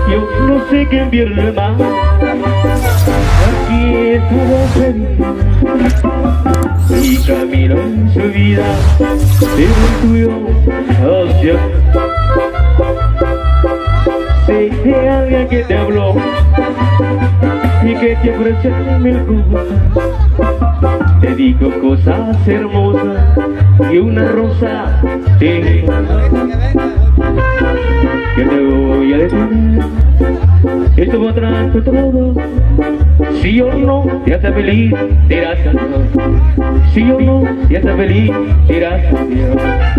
Yo no sé qué pierde más. Aquí estaba feliz y camino en su vida, pero el tuyo hacia. Sé de alguien que te habló y que te ofrece mil cosas. Te digo cosas hermosas y una rosa tengo que te voy a detener. Esto va atrás de todo. Si yo no te hace feliz, dirás adiós. Si yo no te hace feliz, dirás adiós.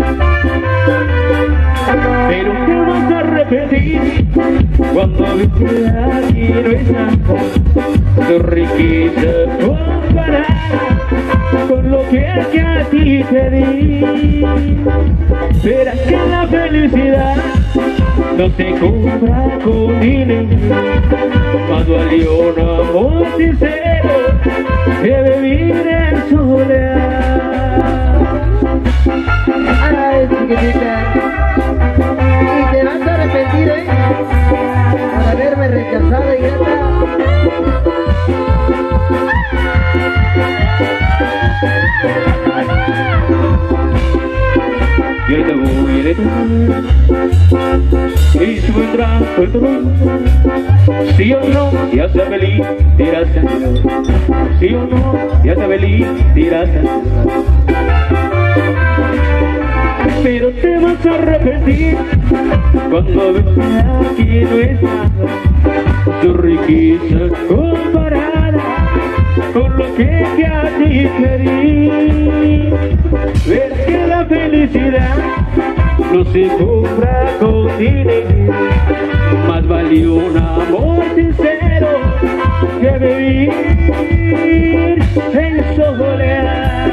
Pero te vas a arrepentir cuando ves que aquí no está tu riqueza comparada con lo que a ti te di. Verás que la felicidad no se compra con dinero, más valió un amor sincero que vivir en soledad. Ay, chiquitita, y te vas a arrepentir, por haberme rechazado, idiota. Yo te voy a detener y si vendrá por todo. Si yo no te hace feliz, dirás adiós. Si yo no te hace feliz, dirás adiós. Pero te vas a arrepentir cuando ves que aquí no está tu riqueza comparada con lo que a ti querí. Ver que la felicidad no se compra con dinero, más valió un amor sincero que vivir en soledad.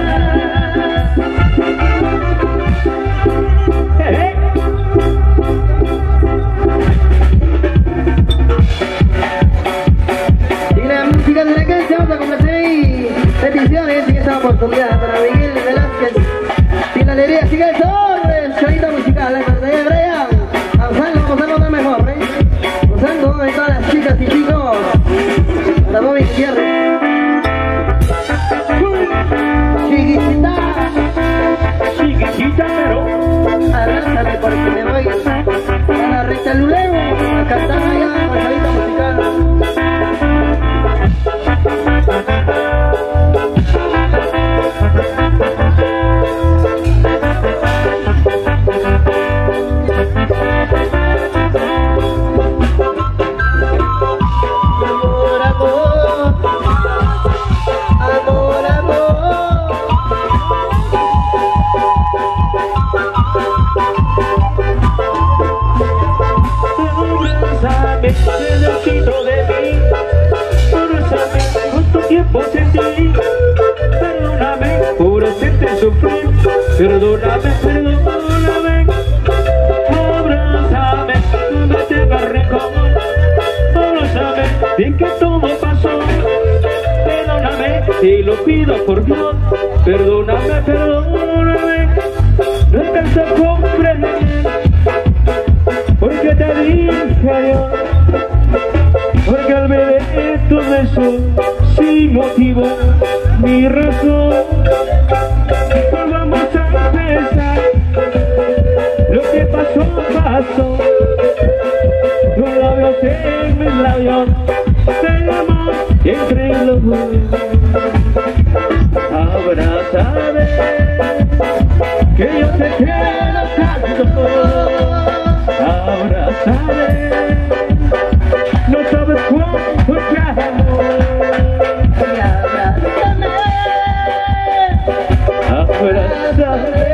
Y la música de la cancha vamos a complacer y peticiones en esta oportunidad para Miguel Velázquez. Sin la alegría sigue el sol, chavita musical, la pantalla de Brian. Gozando de mejor, gozando de todas las chicas y chicos. Para Bobby Gutiérrez. Chiquitita, Chiquitita, pero abrázame porque me voy a la recta Luleo, a cantar allá con chavita musical. Pedacito de mí, perdóname, cuánto tiempo sentí, perdóname por hacerte sufrir, perdóname, perdóname, abrázame, no te hagas rencor, abrázame, bien que todo pasó, perdóname, te lo pido por Dios, perdóname, perdóname, no alcanzo a comprender, porque te dije adiós. Porque al ver tus besos sin motivo ni razón, vamos a empezar. Lo que pasó, pasó. Tus labios en mis labios, del amor entre los dos. Abrázame, que yo te quiero tanto. Abrázame. No sabes cuánto te amo. Abrázame.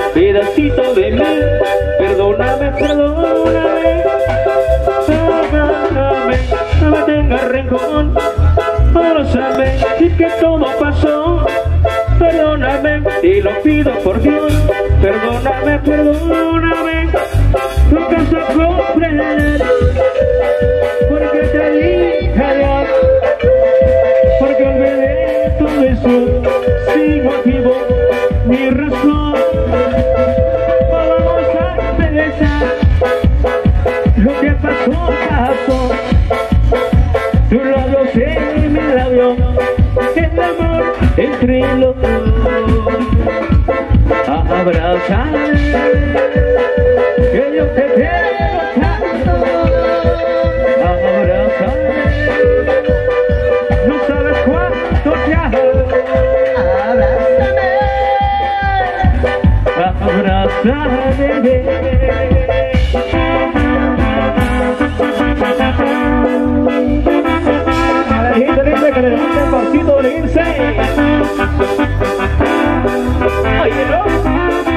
pedacito de mí, perdóname, perdóname, perdóname, no me tengas rencor, perdóname, y que todo pasó, perdóname, y lo pido por Dios, perdóname, perdóname, no alcanzo a comprender, porque te dije adiós, porque olvidé todo eso, sigo vivo, mi razón, vamos a regresar, lo que pasó, pasó, tu labio se me labió, el amor entre los dos, abrazar, que yo te quiero tanto, abrazar, no sabes cuánto te amo, abrázame, a la gente linda que le gusta el pasito de irse. Ay, ¿no?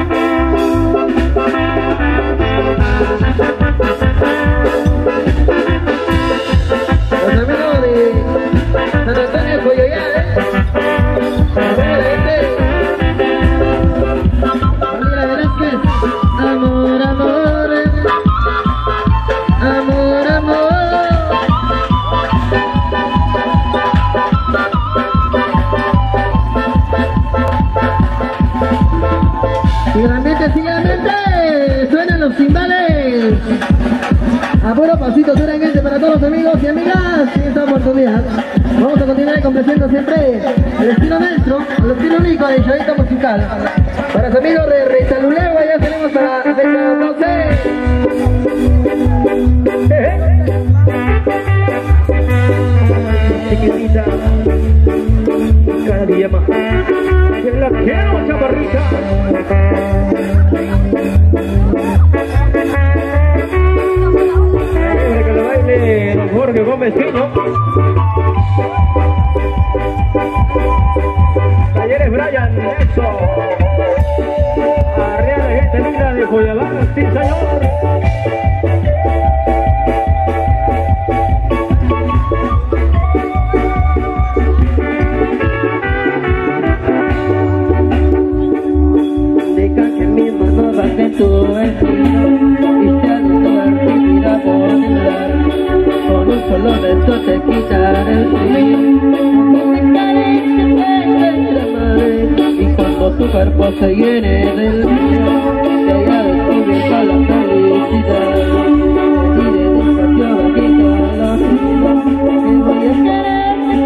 Los amigos de San Antonio Coyoyá, Camila Velázquez, amor, amor, amor, amor. Siguiente, suenan los timbales. A puro pasito, seguramente para todos los amigos y amigas en esta oportunidad. Vamos a continuar complaciendo siempre el estilo nuestro, el estilo único de Chavito Musical. Para los amigos de Reitalulego, ya tenemos para la fecha 12. Chiquitita, cada día más, que la quiero, chaparrita. Que le baile don Jorge Gómez Quiño. Talleres Brian, eso. Arriba de gente linda de Joyabán, sí señor. Deja que mi mano baje tu vestido y sea de tu artista por mirar. Con un solo beso te quitaré el frío, te carece entre madre, y cuando tu cuerpo se llene del mío, te haya descubierto la felicidad. Iré despacio bajito a la vida, y voy a quererte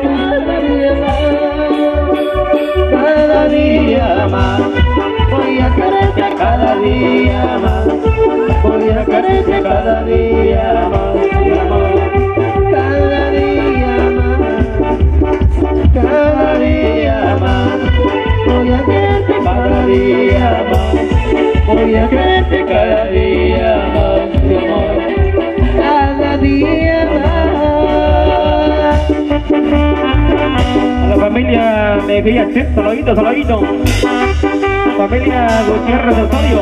cada día más, voy a quererte cada día más, voy a quererte cada día más, mi amor, cada día más, cada día más, voy a quererte cada día más, voy a quererte cada día más, mi amor, cada día más. A la familia Mejía Chip, saludito, saludito. Familia Gutiérrez Osorio.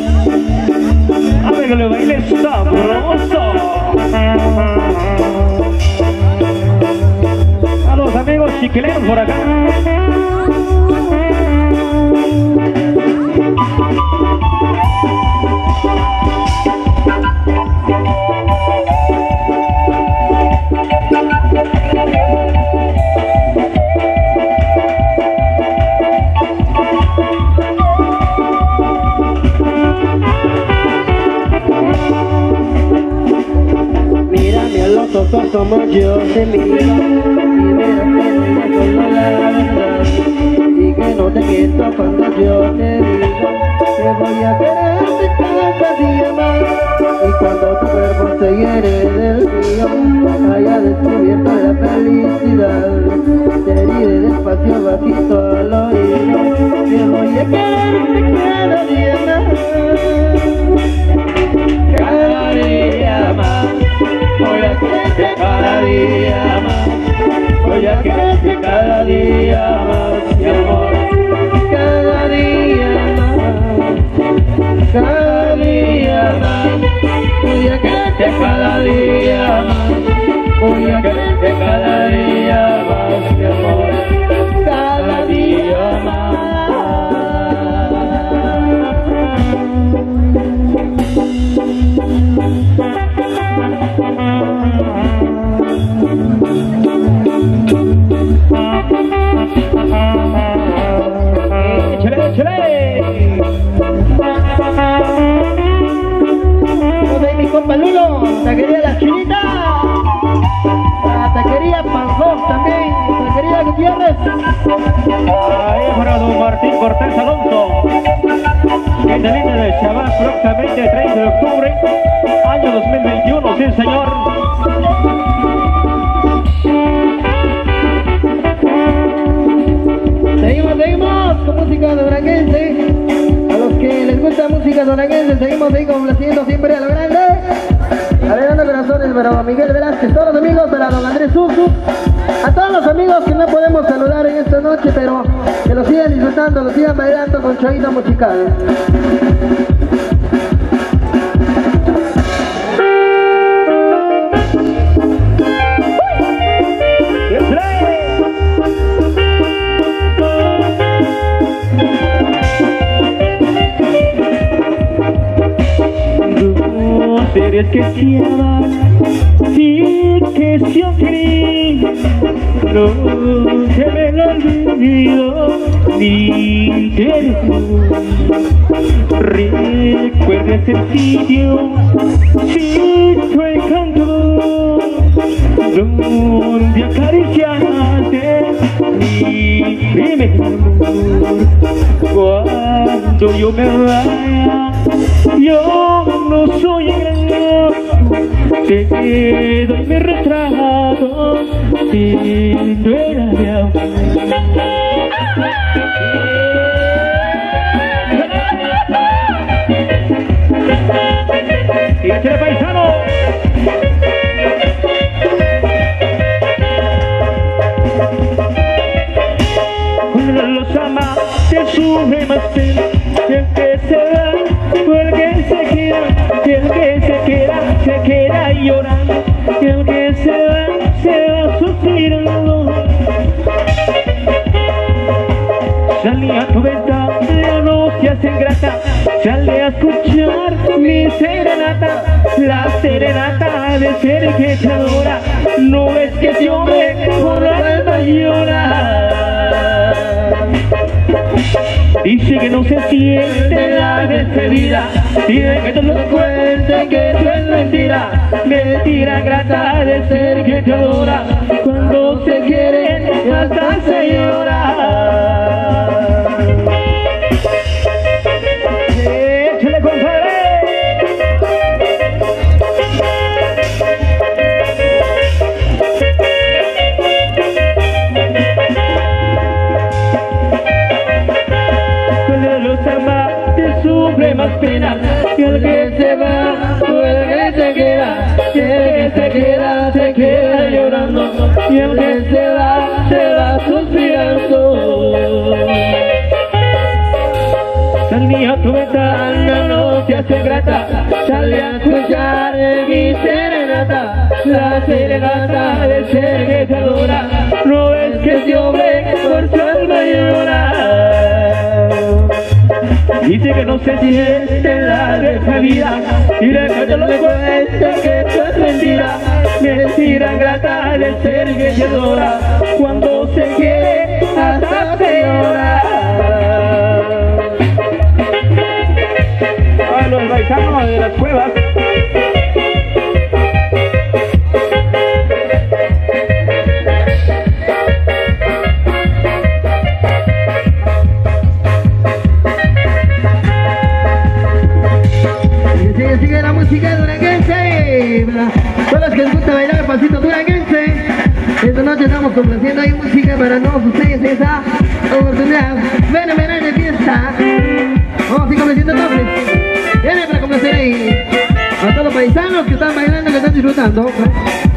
A ver que le baile sabroso. A los amigos chiquileros por acá. Mírame a los ojos como yo te miro y verás que no me acuerdo la verdad y que no te miento cuando yo te digo que voy a quererte cada día más y cuando tu cuerpo se llene del mío haya descubierto la felicidad te diré despacio bajito al oído que voy a quererte cada día más, cada día más. Voy a quererte cada día más, voy a quererte cada día más, mi amor, cada día más, Palulo, taquería La Chinita, la taquería Panzón también, taquería Gutiérrez. Ahí para don Martín Cortés Alonso, que es el líder de Chabás, próximamente 30 de octubre, año 2021, sí señor. Seguimos con música duranguense. A los que les gusta música duranguense, seguimos ahí complaciendo siempre a lo grande. Alegrando corazones para don Miguel Velázquez, todos los amigos, para don Andrés Susu, a todos los amigos que no podemos saludar en esta noche, pero que lo sigan disfrutando, lo sigan bailando con Chavita Musical. Seres que te aman, sí que siempre no se me lo olvido ni te recuerda ese sitio, sí tu encanto, donde acariciaste mi primer amor. Cuando yo me vaya, yo no soy engañoso, te doy mi retrato, si no era de amor. ¡Y échale, paisano! Cuando los amantes sufren más pena, el que se va o el que se queda, y el que se queda llorando, y el que se va suspirando. Salí a tu ventana, la noche hace ingrata, salí a escuchar mi serenata, la serenata de ser que te adora. No ves que ese hombre por la alma llora. Dice que no se siente la despedida, dice que te lo cuenten, que eso es mentira, mentira grata de ser que te adora. Cuando se quiere hasta se llora. ¡Échale, compadre! Sufre más pena que el que se va o el que se queda, y el que se queda llorando, y el que se va suspirando. Salí a tu ventana, no se hace grata, salí a escuchar mi serenata, la serenata de ser que te adora. No ves que ese hombre por su alma llora. Dice que no se siente la despedida, y le cuento lo que cuenta que esto es mentira, mentira ingrata de ser que te adora. Cuando se quiere hasta se llora. A los paisanos de las cuevas. Sigue la música duranguense, todos los que les gusta bailar pasito duranguense. Esta noche estamos complaciendo ahí música para todos ustedes, esa oportunidad. Ven a ver de fiesta. Vamos a ir complaciendo todos. Vienen para complacer ahí a todos los paisanos que están bailando, que están disfrutando.